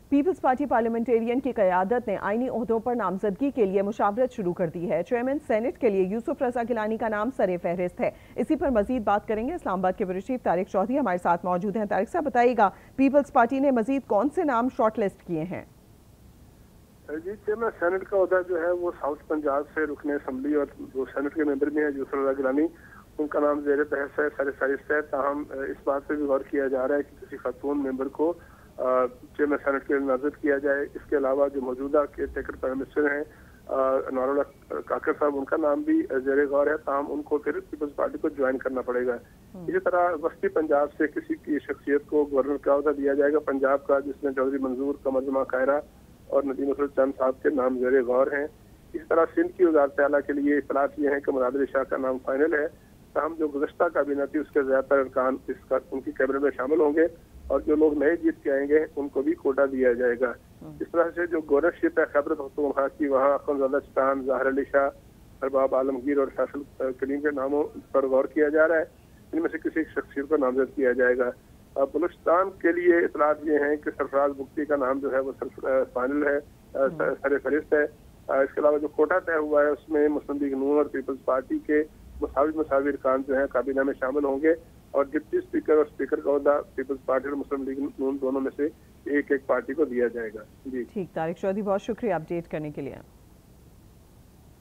Peoples party parliamentarian की क़यादत ने आईनी ओहदों पर नामजदगी के लिए मुशावरत शुरू कर दी है। चेयरमैन सेनेट के लिए यूसुफ रजा गिलानी का नाम सरे फहरिस्त है। इसी पर मजीद बात करेंगे। इस्लामाबाद के ब्यूरो चीफ तारिक चौधरी हमारे साथ मौजूद हैं। तारिक साहब, बताइएगा पीपल्स पार्टी ने मजीद कौन से नाम शॉर्ट लिस्ट किए हैं? जी, चेयरमैन सेनेट का ओहदा जो है वो साउथ पंजाब से रुकने असम्बली और जो सेनेट के मेंबर भी हैं यूसुफ रजा गिलानी, उनका नाम जेर बहस है, सरे फहरिस्त है। ताहम इस बात पर भी गौर किया जा रहा है कि किसी खातून मेंबर को चेयरमैन सेनेट के लिए नामजद किया जाए। इसके अलावा जो मौजूदा केयर टेकर प्राइम मिनिस्टर हैं अनवरुल्लाह काकर साहब, उनका नाम भी जेर गौर है। ताहम उनको फिर पीपल्स पार्टी को ज्वाइन करना पड़ेगा। इसी तरह वस्ती पंजाब से किसी की शख्सियत को गवर्नर का ओहदा दिया जाएगा पंजाब का, जिसमें चौधरी मंजूर, कमर जमा कायरा और नदीम चंद साहब के नाम जेर गौर हैं। इस तरह सिंध की वजारत आला के लिए इतलात ये है कि मुराद अली शाह का नाम फाइनल है। हम जो गुज़श्ता काबीना थी उसके ज़्यादातर अरकान उनकी कैबिनेट में शामिल होंगे और जो लोग नए जीत के आएंगे उनको भी कोटा दिया जाएगा। इस तरह से जो गवर्नरशिप है खैबर पख्तूनख्वा की, वहाँ अखुंज़ादा चिश्ती, ज़ाहिर अली शाह, अरबाब आलमगीर और फैसल करीम के नामों पर गौर किया जा रहा है। इनमें से किसी शख्सियत को नामजद किया जाएगा। बलूचिस्तान के लिए इतलात ये हैं कि सरफराज बुख्ती का नाम जो है वो फाइनल है, सरे फहरिस्त है। इसके अलावा जो कोटा तय हुआ है उसमें मुस्लिम लीग नून और पीपल्स पार्टी के मुसावी अरकान जो है काबीना में शामिल होंगे और डिप्टी स्पीकर और स्पीकर का ओहदा पीपल्स पार्टी और मुस्लिम लीग नून दोनों में से एक एक पार्टी को दिया जाएगा। जी ठीक, तारिक चौधरी बहुत शुक्रिया अपडेट करने के लिए।